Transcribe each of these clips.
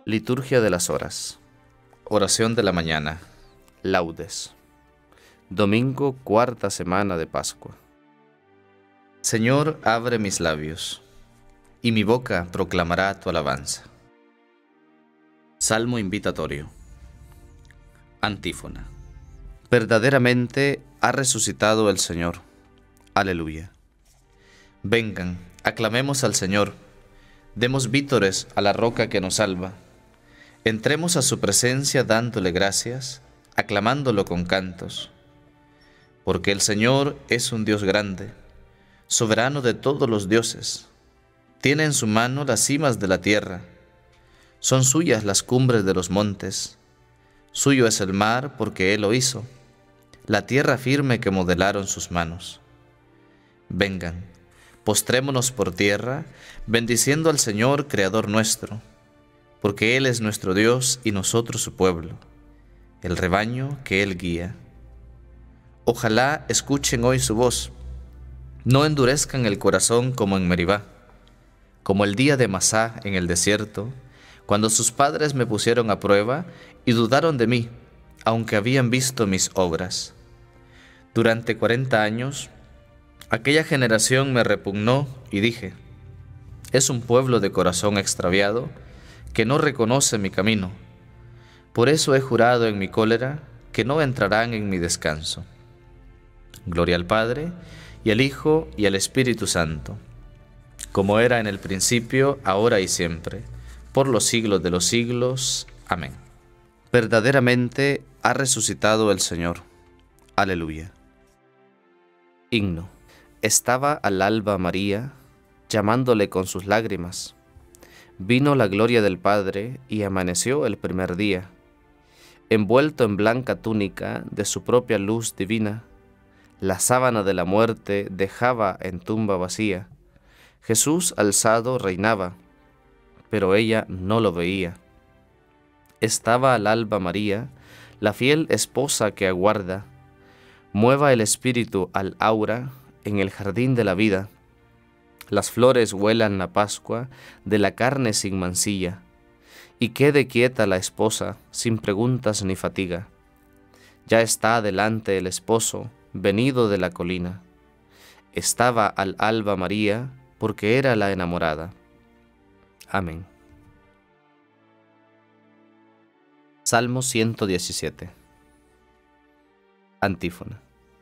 Liturgia de las horas. Oración de la mañana. Laudes. Domingo, cuarta semana de Pascua. Señor, abre mis labios, y mi boca proclamará tu alabanza. Salmo invitatorio. Antífona. Verdaderamente ha resucitado el Señor. Aleluya. Vengan, aclamemos al Señor, demos vítores a la roca que nos salva. Entremos a su presencia dándole gracias, aclamándolo con cantos. Porque el Señor es un Dios grande, soberano de todos los dioses. Tiene en su mano las cimas de la tierra. Son suyas las cumbres de los montes. Suyo es el mar porque Él lo hizo, la tierra firme que modelaron sus manos. Vengan, postrémonos por tierra, bendiciendo al Señor, Creador nuestro, porque Él es nuestro Dios y nosotros su pueblo, el rebaño que Él guía. Ojalá escuchen hoy su voz, no endurezcan el corazón como en Meribá, como el día de Masá en el desierto, cuando sus padres me pusieron a prueba y dudaron de mí, aunque habían visto mis obras. Durante 40 años, aquella generación me repugnó y dije, es un pueblo de corazón extraviado que no reconoce mi camino. Por eso he jurado en mi cólera que no entrarán en mi descanso. Gloria al Padre, y al Hijo, y al Espíritu Santo, como era en el principio, ahora y siempre, por los siglos de los siglos. Amén. Verdaderamente ha resucitado el Señor. Aleluya. Himno. Estaba al alba María, llamándole con sus lágrimas. Vino la gloria del Padre y amaneció el primer día. Envuelto en blanca túnica de su propia luz divina, la sábana de la muerte dejaba en tumba vacía. Jesús alzado reinaba, pero ella no lo veía. Estaba al alba María, la fiel esposa que aguarda. Mueva el espíritu al aura en el jardín de la vida. Las flores huelan la Pascua de la carne sin mancilla, y quede quieta la esposa sin preguntas ni fatiga. Ya está delante el esposo, venido de la colina. Estaba al alba María, porque era la enamorada. Amén. Salmo 117. Antífona.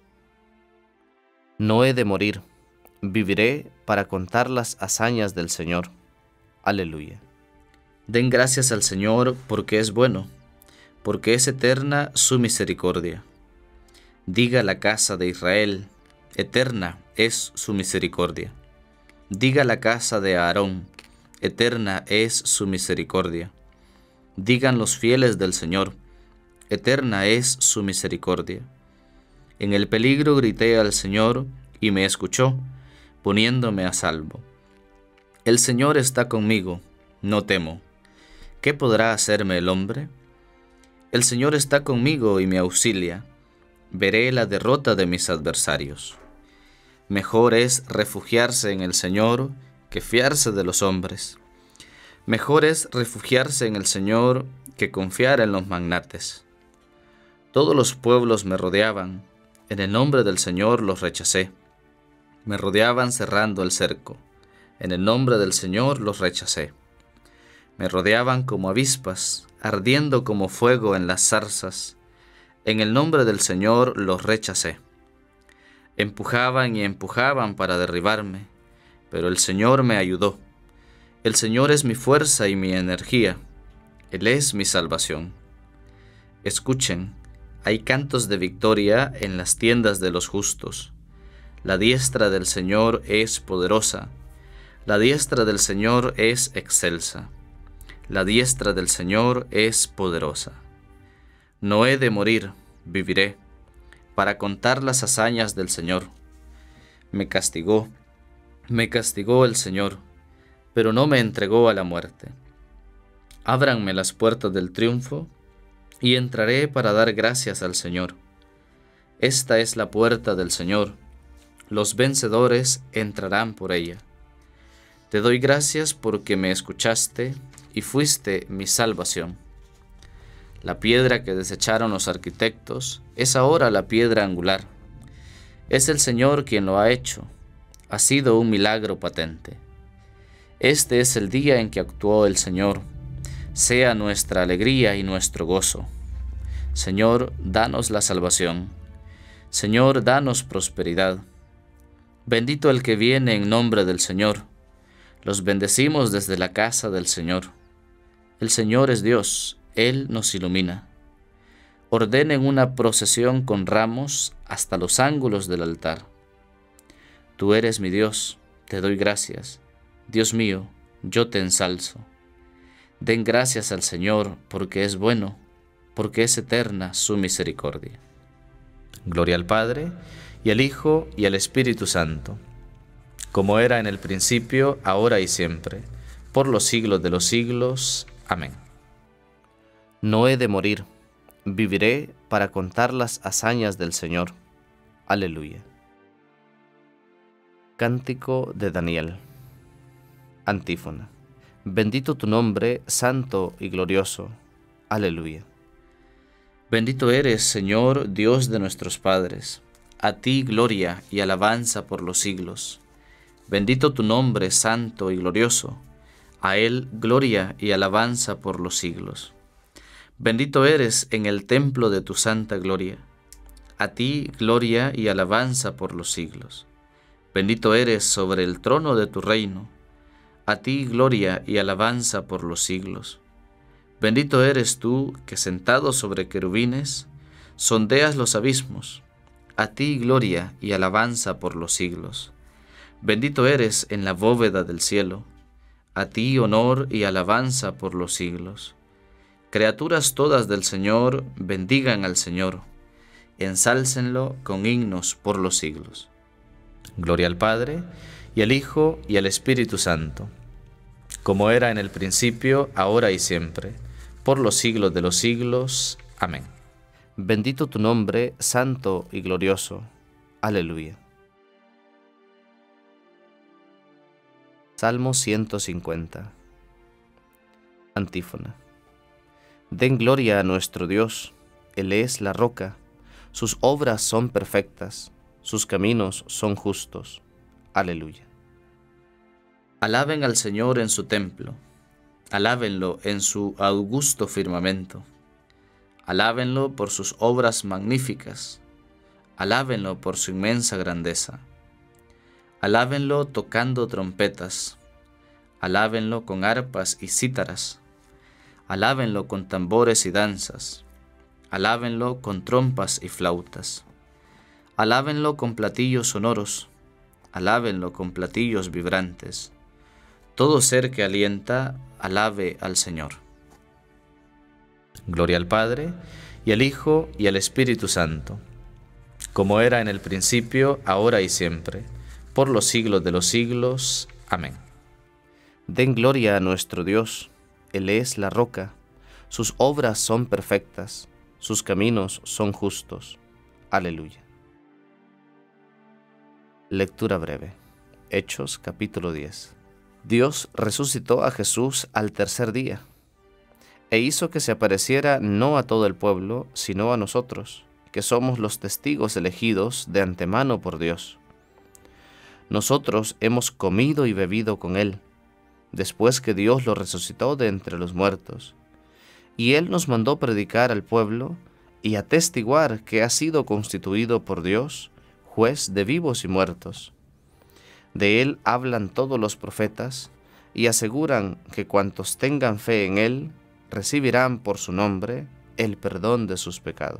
No he de morir, viviré para contar las hazañas del Señor. Aleluya. Den gracias al Señor porque es bueno, porque es eterna su misericordia. Diga la casa de Israel, eterna es su misericordia. Diga la casa de Aarón, eterna es su misericordia. Digan los fieles del Señor, eterna es su misericordia. En el peligro grité al Señor y me escuchó, poniéndome a salvo. El Señor está conmigo, no temo. ¿Qué podrá hacerme el hombre? El Señor está conmigo y me auxilia. Veré la derrota de mis adversarios. Mejor es refugiarse en el Señor que fiarse de los hombres. Mejor es refugiarse en el Señor que confiar en los magnates. Todos los pueblos me rodeaban, en el nombre del Señor los rechacé. Me rodeaban cerrando el cerco, en el nombre del Señor los rechacé. Me rodeaban como avispas, ardiendo como fuego en las zarzas, en el nombre del Señor los rechacé. Empujaban y empujaban para derribarme, pero el Señor me ayudó. El Señor es mi fuerza y mi energía. Él es mi salvación. Escuchen, hay cantos de victoria en las tiendas de los justos. La diestra del Señor es poderosa. La diestra del Señor es excelsa. La diestra del Señor es poderosa. No he de morir, viviré, para contar las hazañas del Señor. Me castigó el Señor, pero no me entregó a la muerte. Ábranme las puertas del triunfo, y entraré para dar gracias al Señor. Esta es la puerta del Señor, los vencedores entrarán por ella. Te doy gracias porque me escuchaste y fuiste mi salvación. La piedra que desecharon los arquitectos es ahora la piedra angular. Es el Señor quien lo ha hecho. Ha sido un milagro patente. Este es el día en que actuó el Señor. Sea nuestra alegría y nuestro gozo. Señor, danos la salvación. Señor, danos prosperidad. Bendito el que viene en nombre del Señor. Los bendecimos desde la casa del Señor. El Señor es Dios, Él nos ilumina. Ordenen una procesión con ramos hasta los ángulos del altar. Tú eres mi Dios, te doy gracias. Dios mío, yo te ensalzo. Den gracias al Señor, porque es bueno, porque es eterna su misericordia. Gloria al Padre, y al Hijo, y al Espíritu Santo, como era en el principio, ahora y siempre, por los siglos de los siglos. Amén. No he de morir, viviré para contar las hazañas del Señor. Aleluya. Cántico de Daniel. Antífona. Bendito tu nombre, santo y glorioso. Aleluya. Bendito eres, Señor, Dios de nuestros padres. A ti gloria y alabanza por los siglos. Bendito tu nombre, santo y glorioso. A él gloria y alabanza por los siglos. Bendito eres en el templo de tu santa gloria. A ti gloria y alabanza por los siglos. Bendito eres sobre el trono de tu reino. A ti gloria y alabanza por los siglos. Bendito eres tú que sentado sobre querubines, sondeas los abismos. A ti gloria y alabanza por los siglos. Bendito eres en la bóveda del cielo. A ti honor y alabanza por los siglos. Criaturas todas del Señor, bendigan al Señor. Ensálcenlo con himnos por los siglos. Gloria al Padre, y al Hijo, y al Espíritu Santo, como era en el principio, ahora y siempre, por los siglos de los siglos. Amén. Bendito tu nombre, santo y glorioso. Aleluya. Salmo 150. Antífona. Den gloria a nuestro Dios, Él es la roca, sus obras son perfectas, sus caminos son justos. Aleluya. Alaben al Señor en su templo, alábenlo en su augusto firmamento, alábenlo por sus obras magníficas, alábenlo por su inmensa grandeza, alábenlo tocando trompetas, alábenlo con arpas y cítaras, alábenlo con tambores y danzas, alábenlo con trompas y flautas, alábenlo con platillos sonoros, alábenlo con platillos vibrantes. Todo ser que alienta, alabe al Señor. Gloria al Padre, y al Hijo, y al Espíritu Santo, como era en el principio, ahora y siempre, por los siglos de los siglos. Amén. Den gloria a nuestro Dios, Él es la roca, sus obras son perfectas, sus caminos son justos. Aleluya. Lectura breve. Hechos, capítulo 10. Dios resucitó a Jesús al tercer día, e hizo que se apareciera no a todo el pueblo, sino a nosotros, que somos los testigos elegidos de antemano por Dios. Nosotros hemos comido y bebido con Él, después que Dios lo resucitó de entre los muertos, y Él nos mandó predicar al pueblo y atestiguar que ha sido constituido por Dios, juez de vivos y muertos. De Él hablan todos los profetas y aseguran que cuantos tengan fe en Él recibirán por su nombre el perdón de sus pecados.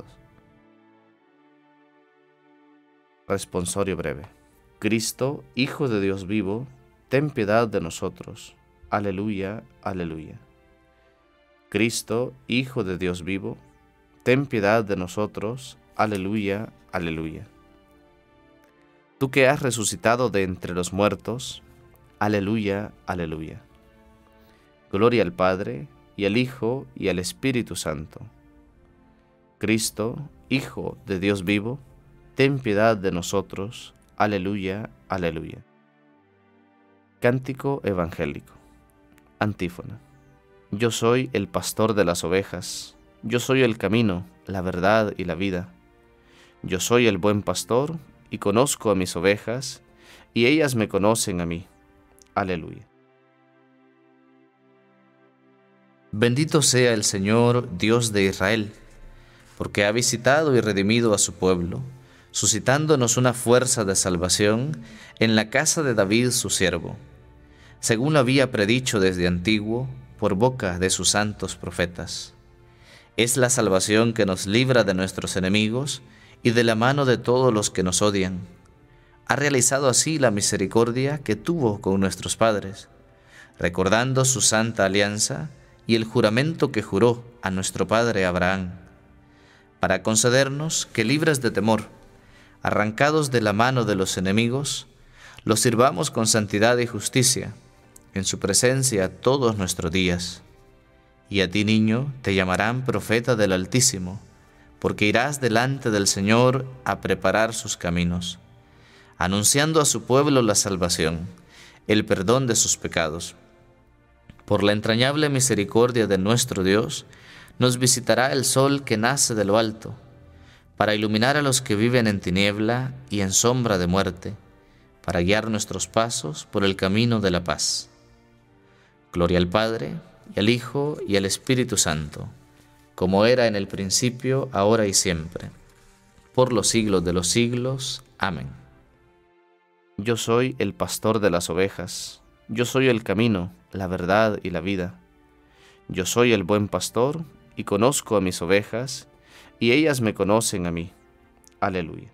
Responsorio breve. Cristo, Hijo de Dios vivo, ten piedad de nosotros. Aleluya, aleluya. Cristo, Hijo de Dios vivo, ten piedad de nosotros. Aleluya, aleluya. Tú que has resucitado de entre los muertos, aleluya, aleluya. Gloria al Padre, y al Hijo, y al Espíritu Santo. Cristo, Hijo de Dios vivo, ten piedad de nosotros. Aleluya, aleluya. Cántico evangélico. Antífona. Yo soy el pastor de las ovejas. Yo soy el camino, la verdad y la vida. Yo soy el buen pastor y conozco a mis ovejas, y ellas me conocen a mí. Aleluya. Bendito sea el Señor, Dios de Israel, porque ha visitado y redimido a su pueblo, suscitándonos una fuerza de salvación en la casa de David su siervo, según lo había predicho desde antiguo por boca de sus santos profetas. Es la salvación que nos libra de nuestros enemigos y de la mano de todos los que nos odian. Ha realizado así la misericordia que tuvo con nuestros padres, recordando su santa alianza y el juramento que juró a nuestro padre Abraham, para concedernos que, libres de temor, arrancados de la mano de los enemigos, los sirvamos con santidad y justicia, en su presencia todos nuestros días. Y a ti, niño, te llamarán profeta del Altísimo, porque irás delante del Señor a preparar sus caminos, anunciando a su pueblo la salvación, el perdón de sus pecados. Por la entrañable misericordia de nuestro Dios, nos visitará el sol que nace de lo alto, para iluminar a los que viven en tiniebla y en sombra de muerte, para guiar nuestros pasos por el camino de la paz. Gloria al Padre, y al Hijo, y al Espíritu Santo, como era en el principio, ahora y siempre, por los siglos de los siglos. Amén. Yo soy el pastor de las ovejas. Yo soy el camino, la verdad y la vida. Yo soy el buen pastor y conozco a mis ovejas, y ellas me conocen a mí. Aleluya.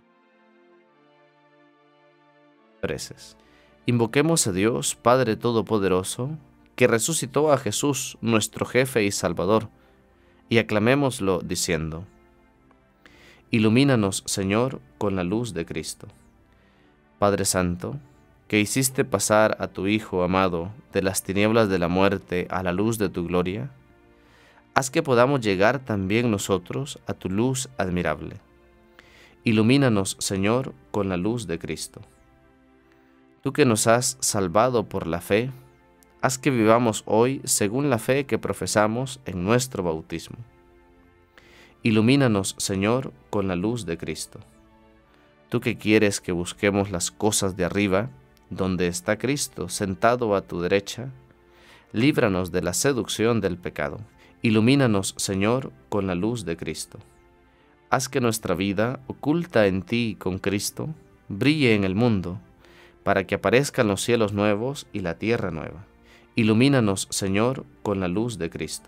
Preces. Invoquemos a Dios, Padre Todopoderoso, que resucitó a Jesús, nuestro jefe y Salvador, y aclamémoslo diciendo: Ilumínanos, Señor, con la luz de Cristo. Padre Santo, que hiciste pasar a tu Hijo amado de las tinieblas de la muerte a la luz de tu gloria, haz que podamos llegar también nosotros a tu luz admirable. Ilumínanos, Señor, con la luz de Cristo. Tú que nos has salvado por la fe, haz que vivamos hoy según la fe que profesamos en nuestro bautismo. Ilumínanos, Señor, con la luz de Cristo. Tú que quieres que busquemos las cosas de arriba, donde está Cristo sentado a tu derecha, líbranos de la seducción del pecado. Ilumínanos, Señor, con la luz de Cristo. Haz que nuestra vida, oculta en ti con Cristo, brille en el mundo, para que aparezcan los cielos nuevos y la tierra nueva. Ilumínanos, Señor, con la luz de Cristo.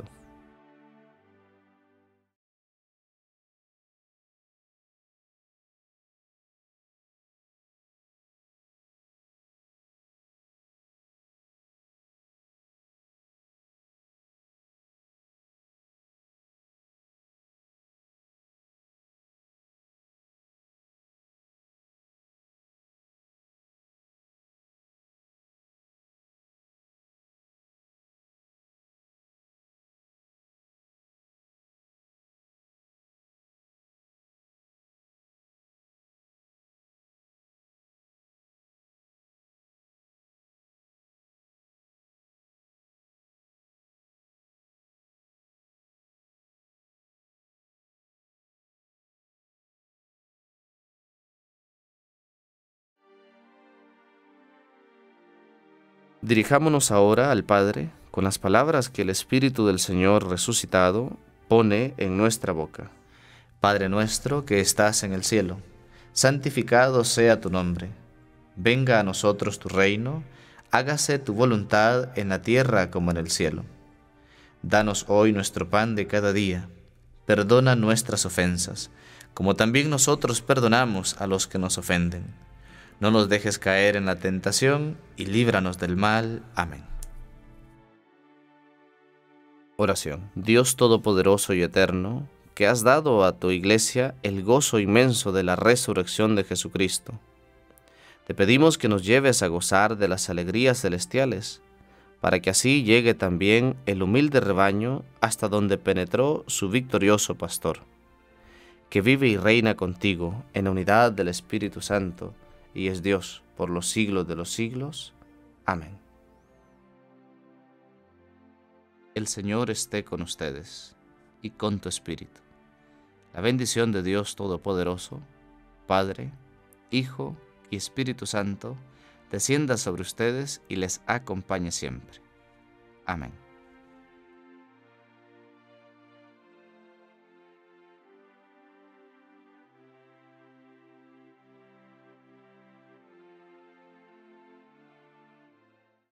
Dirijámonos ahora al Padre con las palabras que el Espíritu del Señor resucitado pone en nuestra boca. Padre nuestro que estás en el cielo, santificado sea tu nombre. Venga a nosotros tu reino, hágase tu voluntad en la tierra como en el cielo. Danos hoy nuestro pan de cada día. Perdona nuestras ofensas, como también nosotros perdonamos a los que nos ofenden. No nos dejes caer en la tentación y líbranos del mal. Amén. Oración. Dios Todopoderoso y Eterno, que has dado a tu Iglesia el gozo inmenso de la resurrección de Jesucristo, te pedimos que nos lleves a gozar de las alegrías celestiales, para que así llegue también el humilde rebaño hasta donde penetró su victorioso pastor, que vive y reina contigo en la unidad del Espíritu Santo, y es Dios por los siglos de los siglos. Amén. El Señor esté con ustedes y con tu espíritu. La bendición de Dios Todopoderoso, Padre, Hijo y Espíritu Santo, descienda sobre ustedes y les acompañe siempre. Amén.